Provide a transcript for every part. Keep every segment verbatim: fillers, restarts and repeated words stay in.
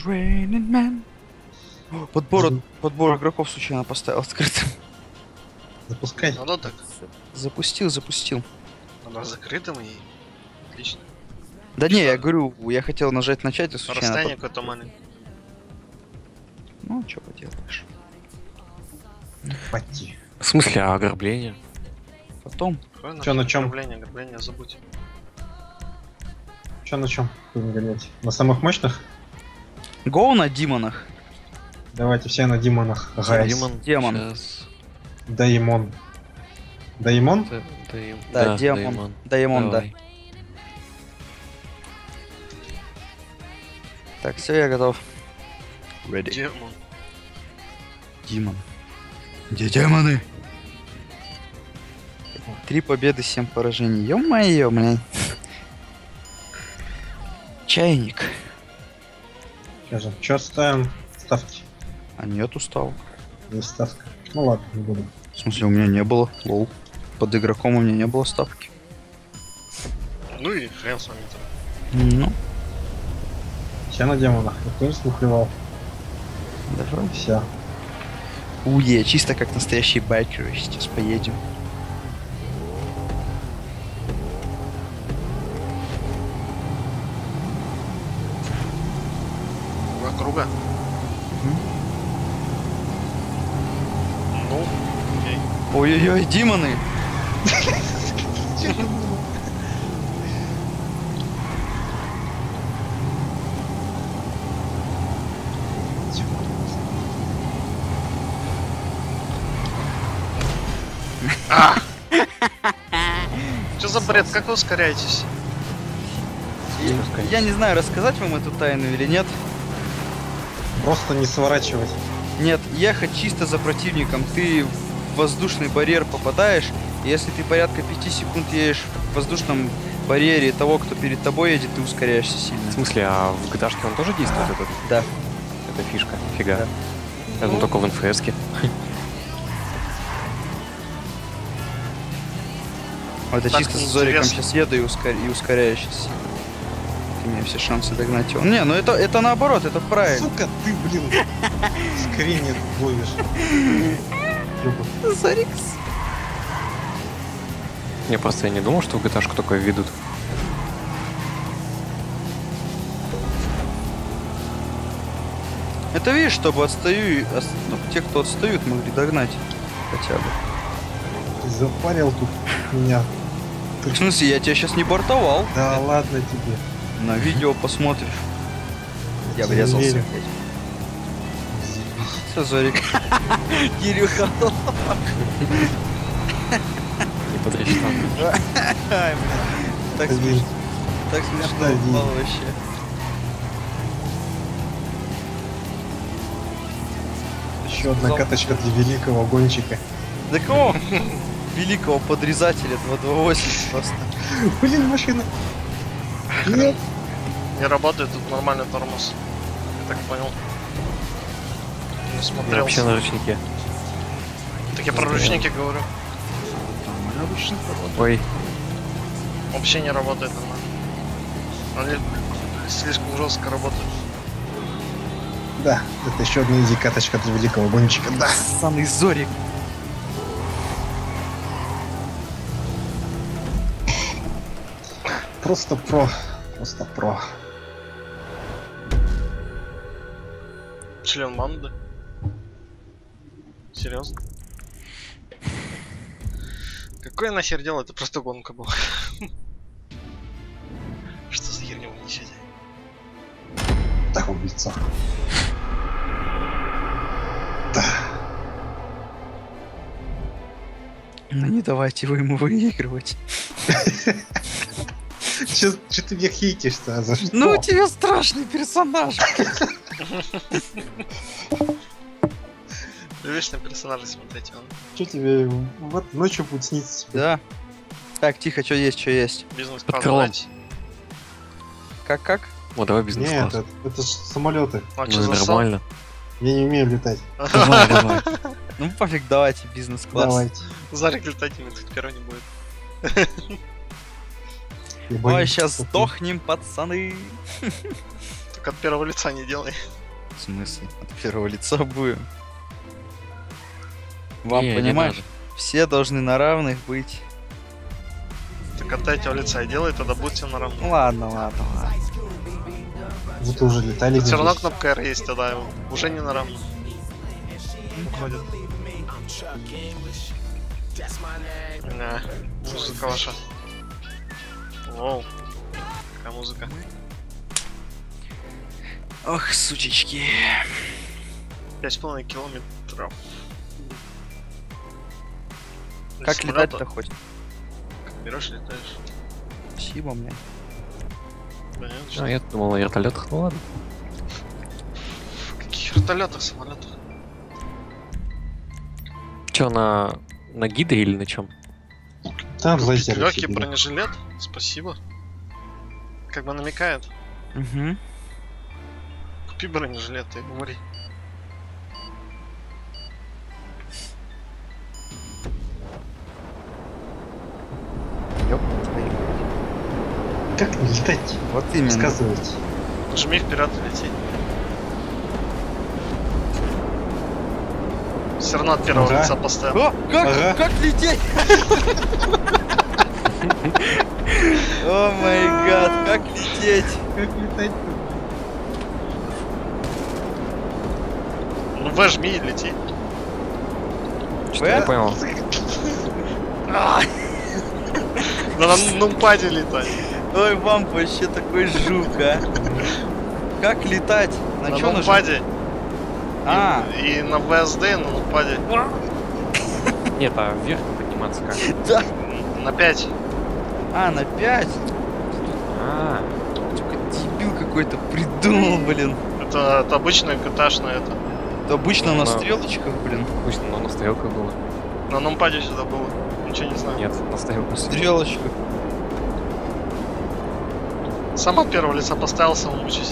raining man. Подбор, подбор игроков случайно поставил открытым. Запускай. Надо так. Запустил, запустил. Она закрытым и отлично. Да Что? не, я говорю, я хотел нажать начать, и случайно... Расстояние под- какое-то маленькое. Ну, что поделаешь. Пати. В смысле, а ограбление? Потом. Какое Чё, на нафиг чём? ограбление, ограбление забудь. Че на чем будем гонять? На самых мощных? Гоу на Димонах. Давайте все на Димонах. Гайс. Демон. Демон. Сейчас. Даймон. Даймон? Д- Даим- Да, Демон. Даймон. Даймон, да. Давай. Так, все, я готов. Ready. Демон. Димон. Где демоны? Три победы, семь поражений. Ё-моё, блин. Чайник. Сейчас же. Че ставим? Ставки. А нет, устал. Есть ставка. Ну ладно, не буду. В смысле, у меня не было. Лол. Под игроком у меня не было ставки. Ну и хрен с вами там. Ну, Все на демонах. Никто не смухлевал. давай. Все. Уе, чисто как настоящий байкер. Сейчас поедем. Два круга. Ну, окей. Ой-ой-ой, демоны! Что за бред? Как вы ускоряетесь? Я не знаю, рассказать вам эту тайну или нет. Просто не сворачивать. Нет, ехать чисто за противником. Ты в воздушный барьер попадаешь, и если ты порядка пяти секунд едешь в воздушном барьере того, кто перед тобой едет, ты ускоряешься сильно. В смысле, а в джи ти эй-шке он тоже действует, этот, Да. эта фишка? Фига. Да. Я думал, только в эн эф эс-ке. Вот я Так чисто с Зориком интересно. сейчас еду и, ускор... и ускоряюсь сейчас. У меня все шансы догнать его. Не, ну это, это наоборот, это правильно. Сука, ты, блин, скринет ловишь. Зорикс. Не, просто я не думал, что в джи ти эй-шку такое введут. Это видишь, чтобы отстаю, и ос- ну, те, кто отстают, могли догнать хотя бы. Ты запарил тут меня. В смысле, я тебя сейчас не бортовал. Да ладно тебе. На видео посмотришь. Я тебе врезался. верю. Все, Зорик. Кирюха. Не подрасчитал. Ай, блин. Так Один. смешно. Так смешно Один. упал вообще. Еще одна Зал. каточка для великого гонщика. Да кого? Великого подрезателя два два восемь просто. Блин, машина. Нет. Не работает тут нормальный тормоз. Я так понял. Не Я смотрел. вообще на ручнике. Так я про ручники говорю. Ой, Вообще не работает нормально. Они слишком жестко работают. Да, это еще одна изи каточка для великого гонщика. Да. Ссаный Зорик. Просто про. Просто про. Член банды. Серьезно? Какое нахер дело? Это просто гонка была. Что за херню вы несете? Так, убийца. Да. Ну не давайте вы ему выигрывать. Че ты меня хейтишь-то? А за что? Ну у тебя страшный персонаж. Вечно персонажи смотреть он. Че тебе вот ночью будет сниться тебе? Да. Так, тихо, что есть, что есть. Бизнес-класс крылом. знаете? Как-как? о, давай Нет, бизнес-класс. это, это ж самолеты. А Ну что и за сон? нормально. Я не умею летать. Давай, давай. Ну пофиг, давайте бизнес-класс. Давайте. Зарик летать не тут первого не будет. Я Ой, боюсь, сейчас что ты- сдохнем, пацаны. Только от первого лица не делай. В смысле? От первого лица будем. Вам, Не, не понимаешь, надо. все должны на равных быть. Так от третьего лица и делай, тогда будьте на равных. Ну ладно, ладно, ладно. Вы-то уже летали Все равно здесь. кнопка R есть, тогда уже не на равных. Уходит. Не, музыка ваша. Воу. Какая музыка. Ох, сучечки. Пять с половиной километров. Как летать-то хоть? Как берешь, летаешь. Спасибо, мне. Да нет, А, что? я думал на вертолетах, ну ладно. В каких вертолетах, самолетах? Че, на, на гидре или на чем? Там лазер. Легкий бронежилет, спасибо. Как бы намекает. Угу. Купи бронежилет и умри. Ёп, твою. Как не летать? Вот именно. Рассказывайте. Нажми вперед и лети. Все равно от первого Ага. лица поставил. О, как, Ага. как лететь? О май гад, как лететь? Как летать? Ну вожми и лети. Что я Э? не понял. А, Да на нумпаде летать. Ой, вам вообще такой жук, а. Как летать? На, На чё нажать? нумпаде. А, И, и на ви эс ди, и на нумпаде. Нет, а вверх подниматься как? да. На пять. А, на пять? А, Сука, дебил какой-то придумал, блин. Это, это обычная джи ти эй-шная это. Это обычно Ну, на на- стрелочках, блин. пусть но на стрелках было. На нумпаде сюда было. Ничего не знаю. Нет, на стрелках. Стрелочках. Сам от первого лица поставил, сам учись.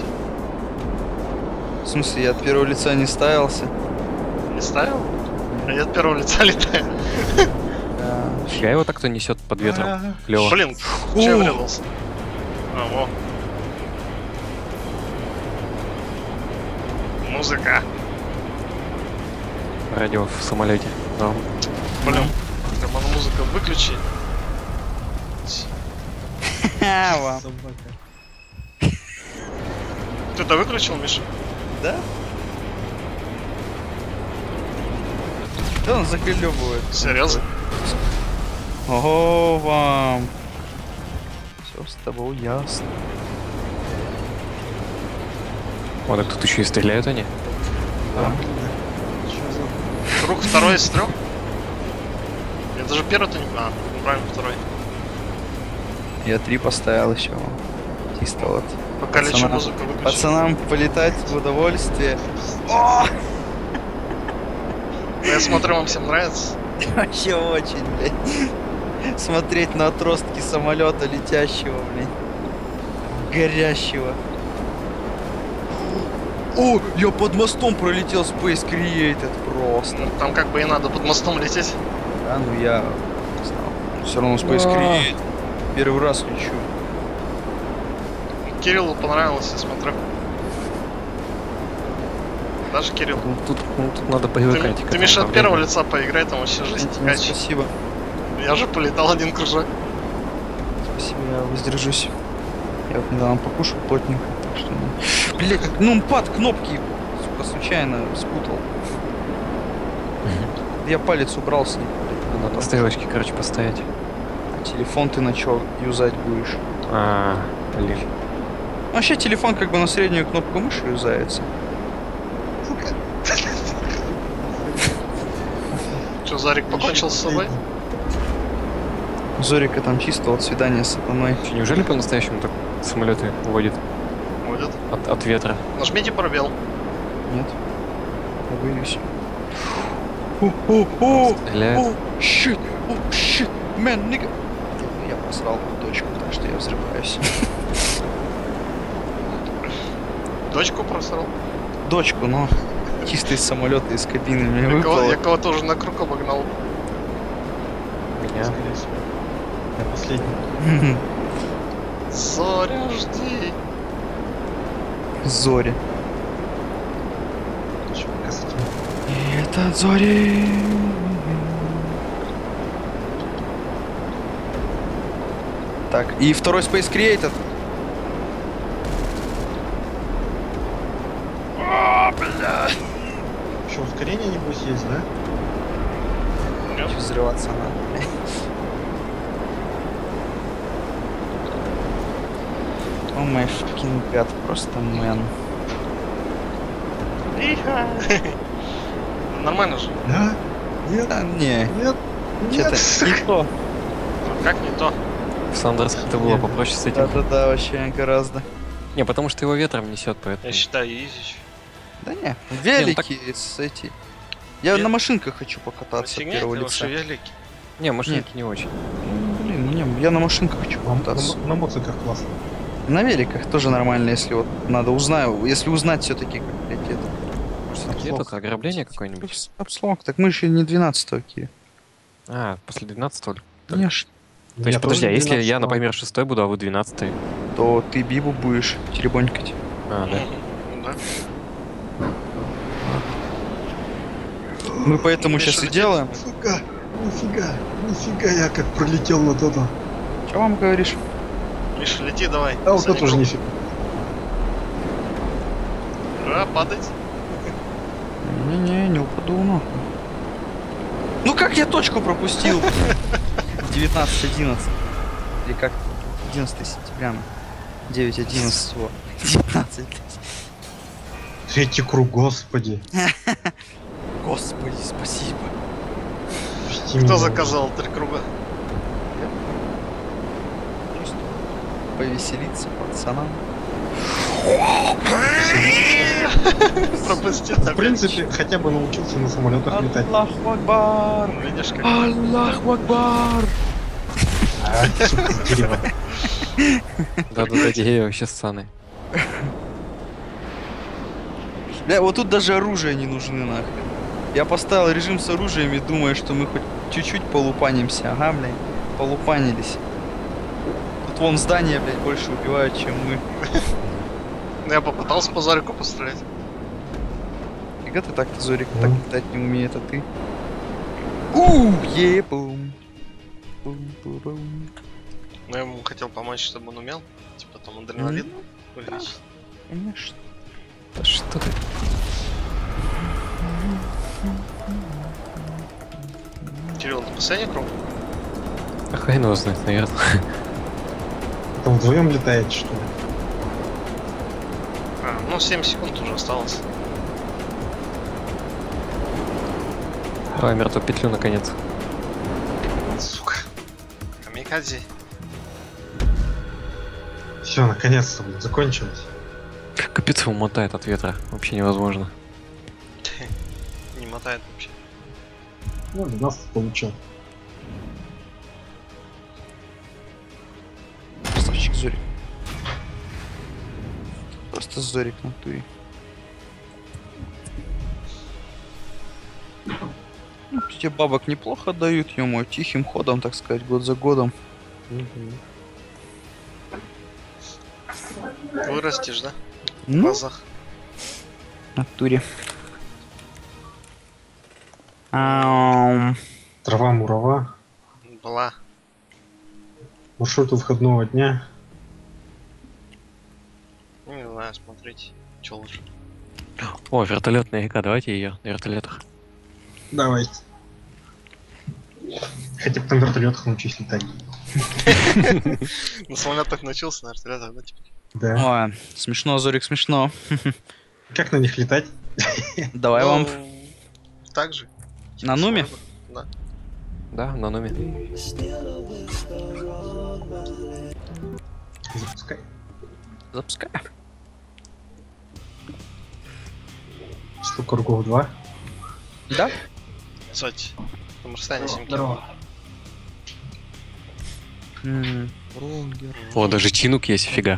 В смысле, я от первого лица не ставился. Не ставил? А я от первого лица летаю. Да. Я его так-то несет под ветром. А, Клево. Блин, О! че я врезался? А, во. Музыка. Радио в самолете. Норм. Блин, карман музыка выключи. Ха, вам. собака. Ты это выключил, Миша? Да? Да он заклевывает. Серьезно? Ого, вам. Все с тобой ясно. Вот так тут еще и стреляют они. Да. Чё за... Круг второй из трех? Я даже первый-то не... А, правильно, второй. Я три поставил еще. Чисто вот. Пока лечу Пацана- музыку выключу. Пацанам полетать в удовольствие. О! Я смотрю, вам всем нравится. Вообще очень, блядь. Смотреть на отростки самолета летящего, блядь. Горящего. О, я под мостом пролетел Space Created просто. Ну, там как бы и надо под мостом лететь. Да, ну я не знал. Все равно Space А. Created. Первый раз лечу. Кириллу понравилось, я смотрю. Даже Кирилл. Ну, тут, ну, тут надо Ты, привыкать. к ты этому Миша, от управлению. первого лица поиграй, там вообще жизнь Ну, кач. спасибо. Я же полетал один кружок. Спасибо, я воздержусь. Я вот недавно покушал плотненько. так Что... не- Блядь, ну пад кнопки, сука, случайно спутал. Я палец убрал с них, блядь. Надо на стрелочке, короче, постоять. А телефон ты на чё юзать будешь? А, блин. Вообще телефон как бы на среднюю кнопку мыши юзается. Че, Зарик покончил с собой? Зорика там чисто вот свидание с сатаной. Че, неужели по-настоящему так самолеты уводят Будет. от, от ветра? Нажмите пробел. Нет. Я боюсь. О, о, о, Стреляет. о, щит, о, щит, мэн, нига. Я просрал точку, так что я взрываюсь. Дочку просрал. Дочку, но чисто из самолета, из кабины мне Я, кого, выпало. я кого-то уже на круг обогнал. Меня. Скорее всего. Я последний. Зоря, жди. Зори. Еще пока с этим. И этот Зори. Так, и второй Space Created. О, бля. Еще ускорение, небось, есть, да? Хочу взрываться надо. О май fucking god, просто мэн. Нормально же. Да? Нет? Да, не, Нет? что-то Нет? не то. Как не то? В Сандерс как-то было попроще с этим. Да-да-да, вообще гораздо. Не, потому что его ветром несет, поэтому. Я считаю, изи. Да не, велики с эти. Я на машинках хочу покататься от первого лица. велики. Не, машинки не очень. Ну, блин, не, я на машинках хочу На, покататься. на, на моциках классно. На великах тоже нормально, если вот надо узнаю, если узнать все-таки, как летит. Этот ограбление какое-нибудь? Обслог, так мы еще не двенадцатого Киев. А, после двенадцатого? Конечно. То есть, подожди, а если я, например, шестой буду, а вы двенадцатый? То ты Бибу будешь теребонькать. А, да. Да. Мы поэтому Миша сейчас и летит. делаем. Сука, нифига, нифига я как пролетел вот это. Что вам говоришь? Миша, лети давай. А вот это Саня, тоже нифига. Ура, падать. Не-не, не упаду нахуй. Ну как я точку пропустил? девятнадцать одиннадцать. Или как? одиннадцатое сентября. девять одиннадцать. девятнадцать. Третий круг, господи. Господи, спасибо. Пусти Кто меня. заказал три круга? Просто повеселиться пацанам. Пропустил. В принципе, хотя бы научился на самолетах летать. Аллаху Акбар! Видишь, как... Аллаху Акбар! А, сука, дерево. Да-да-да, я вообще ссаный. Бля, вот тут даже оружие не нужны нахрен. Я поставил режим с оружием и думаю, что мы хоть чуть-чуть полупанимся. Ага, блядь, полупанились. Тут вон здания, блядь, больше убивают, чем мы. Ну, я попытался по Зорику пострелять. Фига ты так-то, Зорик, Ну. так летать не умеет, а ты? Ууу, ебум. Бум-бум-бум. Но я ему хотел помочь, чтобы он умел. Типа там адреналин Мгм. увеличить. Конечно. Да что ты? Кирилл, ты последний круг? А хрен его знает, наверное. Там вдвоем летаете, что ли? А, ну семь секунд уже осталось. Давай мертвую петлю наконец. Сука. Камикадзе. Все, наконец-то, блин, закончилось. Капец его мотает от ветра. Вообще невозможно. Не мотает вообще. Ну, двенадцать получил. Красавчик Зорик. Просто Зорик в натуре. Ну, тебе бабок неплохо дают, ё-моё, тихим ходом, так сказать, год за годом. Вырастешь, да? В Ну, глазах. в натуре. Ам, Трава-мурава. Была. Маршруты выходного дня. Ну, не знаю, смотрите. Че лучше? О, вертолетная река, давайте ее на вертолетах. Давайте. Хотя бы на вертолетах научись летать. На самолетах научился, на вертолетах, да, типа? Да. Ой, смешно, Зорик, смешно. Как на них летать? Давай вам Ну, так же. на нуме? Да. Да, на номе. Запускай. Запускай. Сто кругов два. Да? Кстати, там расстояние семь километров. М, О, даже чинук есть, фига.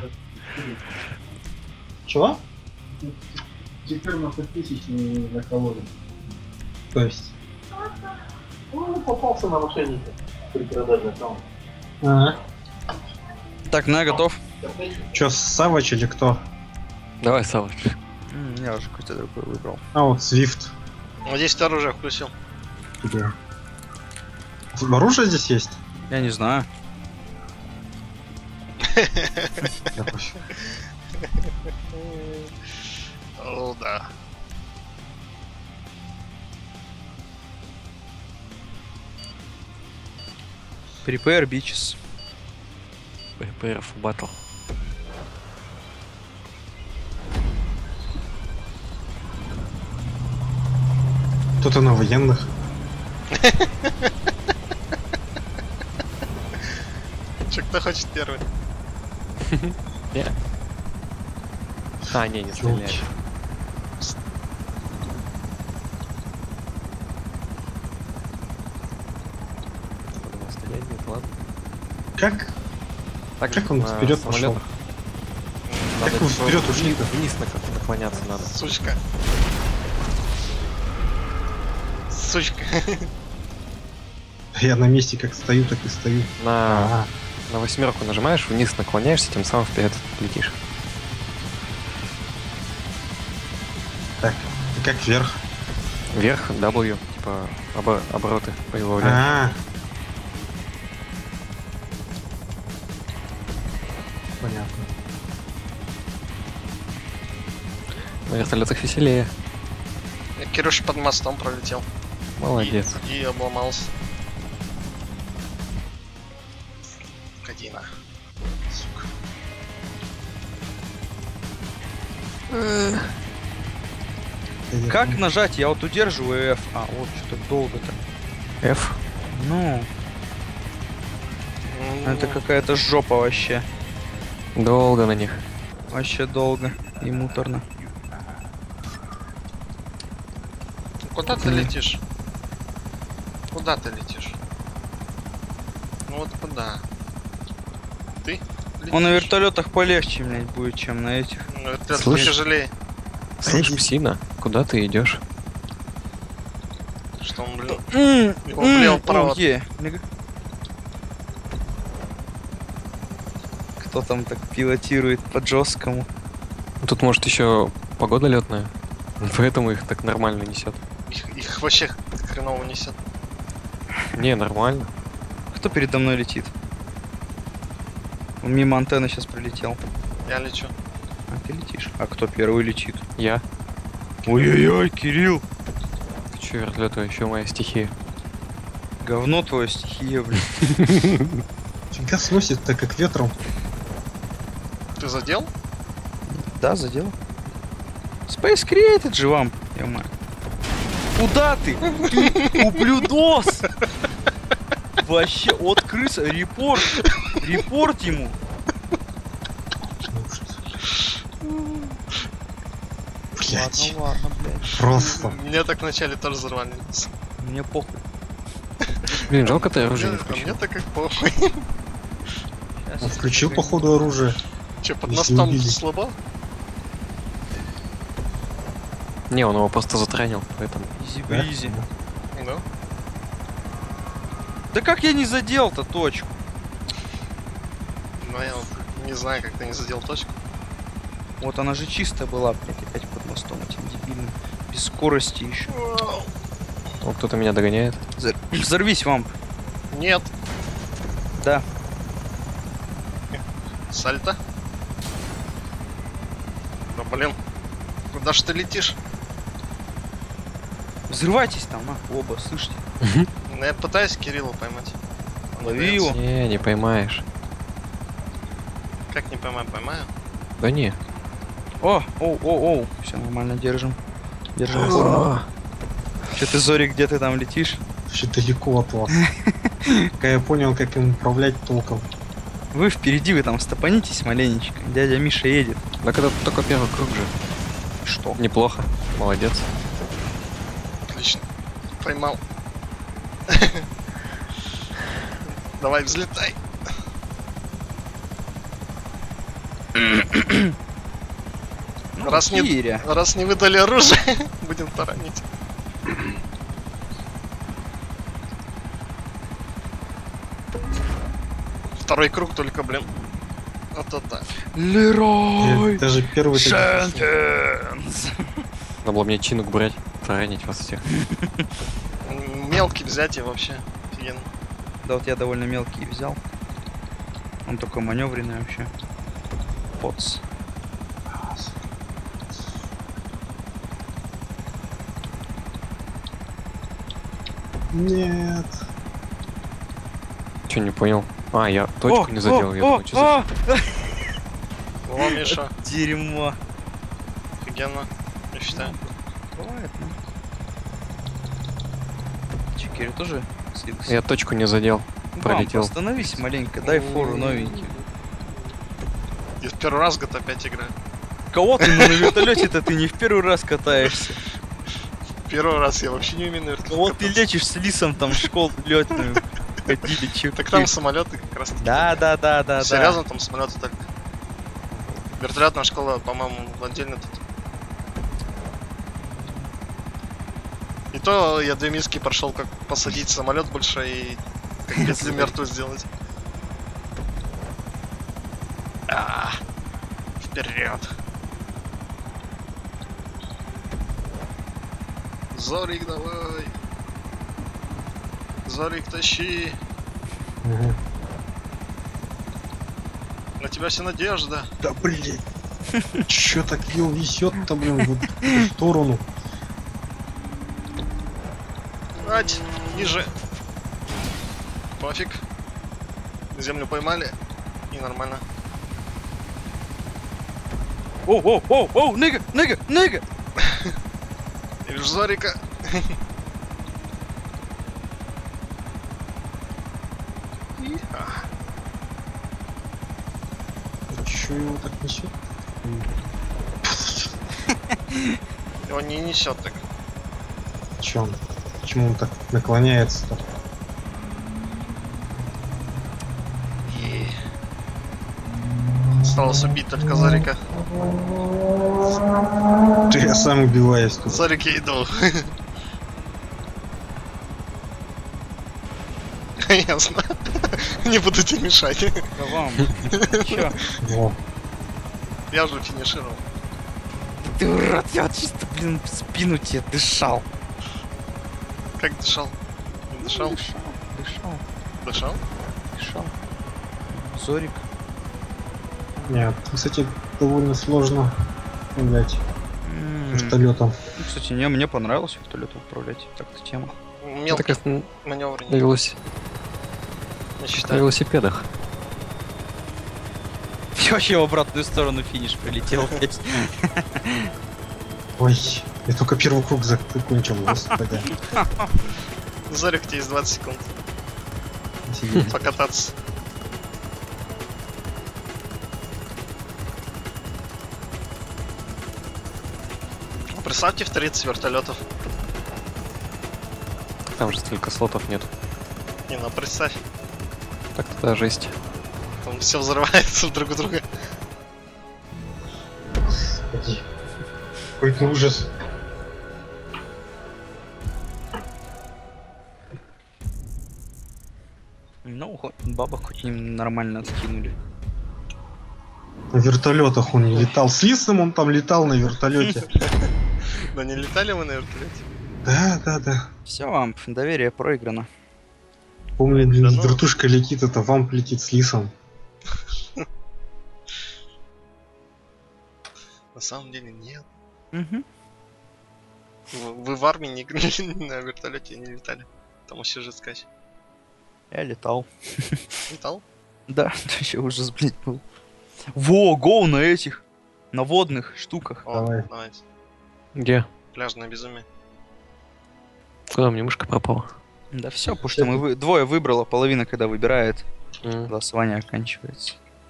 Чего? Теперь на тысячный закололи. То есть? Ну, попался на мошенника при продаже аккаунта. Ага. Так, ну я готов. Чё, Савыч или кто? Давай, Савыч. М, Я уже какой-то другой выбрал. А вот Свифт. Вот здесь ты оружие включил. Где? Оружие здесь есть? Я не знаю. Да пофиг. О, да. Prepare bitches. Prepare for battle. Кто-то на военных. Че, кто хочет первый? Не. А, не, не стреляет. Ёлки. Подумал, стрелять нет, ладно. Как? Так Как же, он на вперед пошел? самолетах. Как Надо вы типа вперед вниз- ушли-то? Вниз нак- наклоняться надо. Сучка. Сучка. Я на месте как стою, так и стою. На, А, на восьмерку нажимаешь, вниз наклоняешься, тем самым вперед летишь. так. И как вверх? Вверх, W, типа обо- обороты прибавляешь. А. Понятно. На вертолетах веселее. Кирюша под мостом пролетел. Молодец. И, и обломался. Кадина. Сука. Я Как не- нажать? Я вот удерживаю F. А, вот что-то долго-то. F. Ну, М, это какая-то жопа вообще. Долго на них. Вообще долго и муторно. Куда ты Мгм. летишь? Куда ты летишь? Ну вот куда? Ты? Он на летишь? вертолетах полегче, блядь, будет, чем на этих. Ну, вертолет Слышь? тяжелее. Слышь, псина, куда ты идешь? Что он, блин, М, Его м, влево-вправо. о, е. Мега- Кто там так пилотирует по жесткому? Тут может еще погода летная. Поэтому их так нормально несет. их, их вообще хреново несет. Не, нормально. Кто передо мной летит? Он мимо антенны сейчас пролетел. Я лечу. А ты летишь. А кто первый летит? Я. Ой-ой-ой, Кирилл! Ты че, вертолеты еще моя стихия. Говно твоя стихия, блин. Фига сносит-то как ветром. Ты задел? Да, задел. Space Created же вам, ё-моё. Куда ты? Ты ублюдос! Вообще, от крыса. Репорт. Репорт ему. Блять. Ладно, ладно, блядь. Просто. Меня так вначале тоже взорвали. Мне похуй. Блин, жалко ты оружие не Мне- а включил. мне-то как похуй. Сейчас Он я включил, тебе походу, оружие. Че, под Если мостом убили. слабо? Не, он его просто затранил, поэтому. Изи бризи. Да? Да как я не задел-то точку? Ну я вот не знаю, как ты не задел точку. Вот она же чистая была, блядь, опять под мостом этим дебильным. Без скорости еще. О, кто-то меня догоняет. Взор- Взорвись, вамп. Нет. Да. Сальто. Да блин. Куда ж ты летишь? Взрывайтесь там, а, оба, слышите? Ну, я пытаюсь Кирилла поймать. Он не Лови дается. его. Не, не поймаешь. Как не поймаю, поймаю. Да не. О, оу, оу, оу. Все нормально, держим. Держим форму. Че ты, Зорик, где ты там летишь? Вообще далеко от вас. Когда я понял, как им управлять толком. Вы впереди, вы там стопанитесь маленечко. Дядя Миша едет. Так это только первый круг же. Что? Неплохо. Молодец. Отлично. Поймал. Давай, взлетай. Ну, Раз не- Киря. Раз не выдали оружие, будем таранить. Второй круг только, блин. Вот это так. Лерой! Даже первый... Шенкинс! Надо было мне чинук брать, таранить вас всех. М, Мелкий взять и вообще офигенно. Да вот я довольно мелкий взял. Он такой маневренный вообще. Поц. Нет. Че, не понял? А, я точку О, не задел, о, я о, думаю, что за... о! О, Миша, Дерьмо. офигенно. Я считаю. Бывает, ну. Чекер тоже слился. Я точку не задел, Вам, пролетел. остановись маленько, дай фору новенький. Я в первый раз джи ти эй пять играю. Кого ты на вертолете-то ты не в первый раз катаешься? Первый раз я вообще не умею на вертолете Кого ты кататься. лечишь с лисом там в школу летную? Ходили, чё? Так там самолеты как раз. Да, да, да, да, Серьезно, там самолеты только. Вертолетная школа, по-моему, отдельно тут. И то я две миски прошел, как посадить самолет большой и как петлю мертвую сделать. А, вперед! Зорик, давай! Зорик, тащи! Угу. На тебя вся надежда. Да блин. Чё так его несет-то, блин, в эту сторону? Ать, ниже. Пофиг. Землю поймали. И нормально. Оу, оу, оу, оу, нига, нига, нига! Я вижу Зорика. И- а, Чё его так несет? Его не несет так. Чё он? Почему он так наклоняется-то? И... Осталось убить только Зорика. Ты я сам убиваюсь тут. Зорик, я иду. Ясно. Не буду тебе мешать. Да вам. Чё? Во. Я уже финишировал. Ты урод, я чисто, блин, в спину тебе дышал. Как дышал? Не дышал? Дышал, дышал, Дышал? дышал. Зорик. Нет, кстати, довольно сложно управлять М, вертолетом. ну, кстати, не, мне понравилось вертолетом управлять. Так-то тема. Это Мелкий как на, маневр на не, велос- не на считаю. велосипедах. Я вообще в обратную сторону финиш прилетел опять. Ой, я только первый круг закончил, господи. Зорик, у тебя есть двадцать секунд Офигеть. покататься. Представьте в тридцать вертолетов. Там же столько слотов нет. Не, ну представь, Так тогда жесть. там все взрывается друг у друга. Господи. Какой-то ужас. Ну, хоть бабок хоть ним нормально откинули. На вертолетах он не летал. С Лисом он там летал на вертолете. Да не летали мы на вертолете? Да, да, да. Все, вам доверие проиграно. Помню, Да ну. вертушка летит, это вамп летит с Лисом. На самом деле нет. Угу. Вы, вы в армии не играли на вертолете, не летали. Там вообще жесткач. Я летал. Летал? Да, вообще ужас, блядь, был. Во, гоу на этих, на водных штуках. О, Давай. давайте. Где? Пляжное безумие. Куда мне мышка пропала? Да все, потому что мы вы... двое выбрало, половина когда выбирает, М. голосование оканчивается.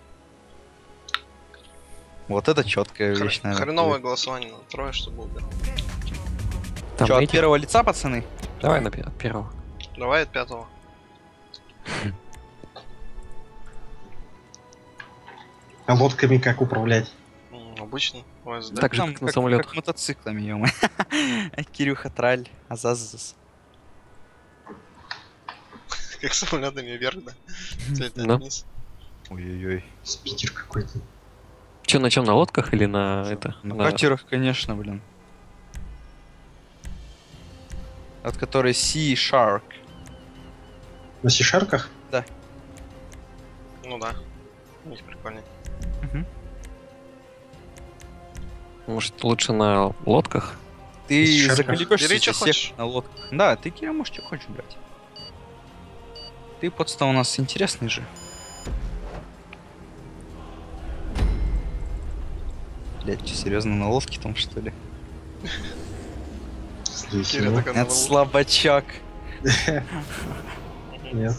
Вот это четкая Хр- вещь, наверное. Хреновое голосование на трое, чтобы убил. Там Че, от эти? первого лица, пацаны? Давай на пе- от первого. Давай от пятого. А лодками как управлять? М, Обычно. ОСД. Так же, Там как на самолетах. Как мотоциклами, ё Кирюха Траль, Азазас. Как самолетами вверх, да? Взлетать Да. вниз. Ой-ой-ой. Спикер какой-то. Че, на чем, на лодках или на это? На на- катерах, конечно, блин. От которой Sea Shark. На сишарках? Ну да. У них прикольнее. Может, лучше на лодках? Ты Сишарках. заколебешься Бери, чё всех хочешь. на лодках. Да, ты, Кира, можешь что хочешь брать. Ты подстав у нас интересный же. Блять, что, серьезно, на лодке там, что ли? Здесь Киря его. такая на Это лбу. слабачок. Нет.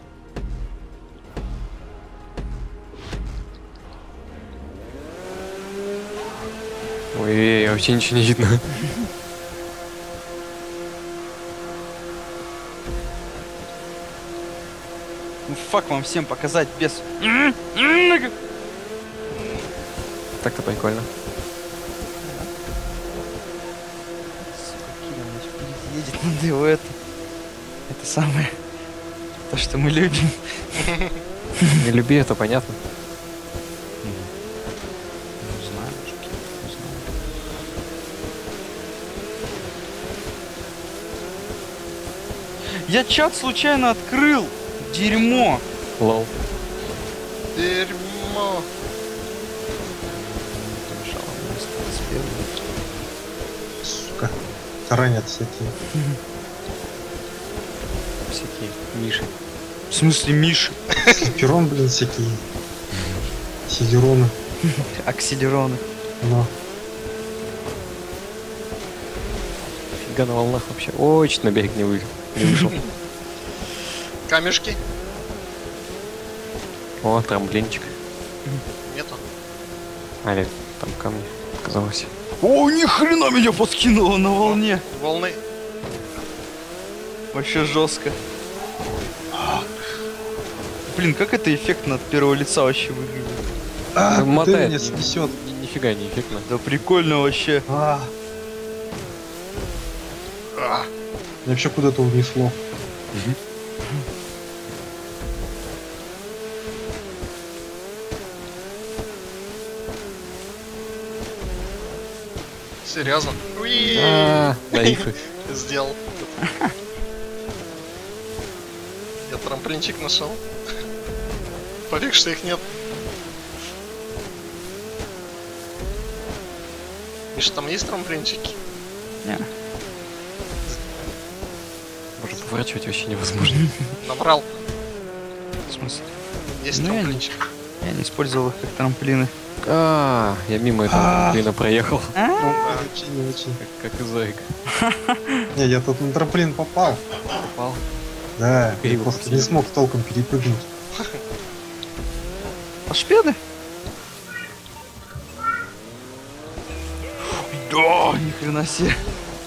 Ой, вообще ничего не видно. Ну фак вам всем показать без... Так-то прикольно. Сука, Кира, значит, едет, надо его это... Это самое... То, что мы любим. Не люби, это понятно. Ну, знаю, что Кира, не знаю. Я чат случайно открыл. Дерьмо. Лол. Дерьмо. Помешало мне остаться первым. Сука. Таранят всякие. Всякие Миши. В смысле, Миша? Перон, блин, всякие. Сидероны. Акселероны. Но. Фига на волнах вообще. Ой, чуть на берег не, вы... не вышел. Камешки? О, трамплинчик. Нету. Али, там камни оказалось. О, ни хрена меня подкинуло на волне. Волны. Вообще жестко. Блин, как это эффектно от первого лица вообще выглядит. А, Ну, ты мотает. меня снесет. Ни- Нифига не эффектно. Да прикольно вообще. А, А, меня вообще куда-то унесло. серьезно? Уи! А, наифы. Сделал. Я трамплинчик нашел. Пофиг, что их нет. Миша, там есть трамплинчики? Не. Может, поворачивать вообще невозможно. Набрал. В смысле? Есть Ну, я не- трамплинчик. Я не использовал их как трамплины. А, я мимо этого А. трамплина проехал. Ну, очень, не очень. Как, как и Зоик. Не, я тут на трамплин попал. Попал. Да, я Криво просто посадил. не смог толком перепрыгнуть. А шпеды? Да, ни хрена себе.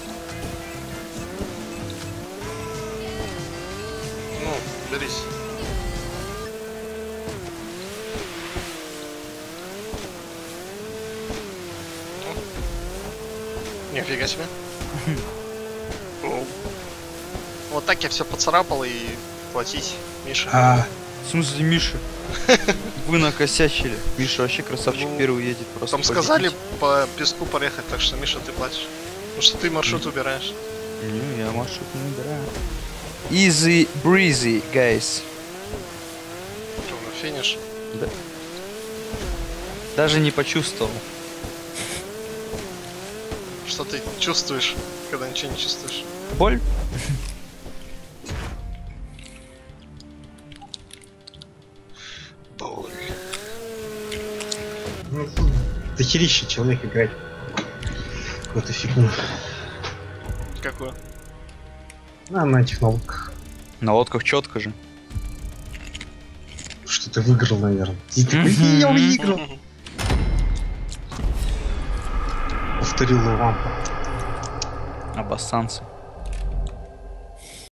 Ну, берись. Ну. Нифига себе. Вот так я все поцарапал и платись, Миша. А, В смысле, Миша? Вы накосячили. Миша вообще красавчик, Ну, первый едет просто. Там победить. сказали по песку проехать, так что, Миша, ты платишь. Потому что ты маршрут убираешь. Не, я маршрут не убираю. Easy breezy, guys. Что, на финиш? Даже не почувствовал. Что ты чувствуешь, когда ничего не чувствуешь? Боль? Боль. ну, дохерища человек играть. Какую-то фигню. Какую? А, на этих налогах. На лодках четко же. Что ты выиграл, наверное. И такой, «И я выиграл. Повторил лампу. Абассанцы.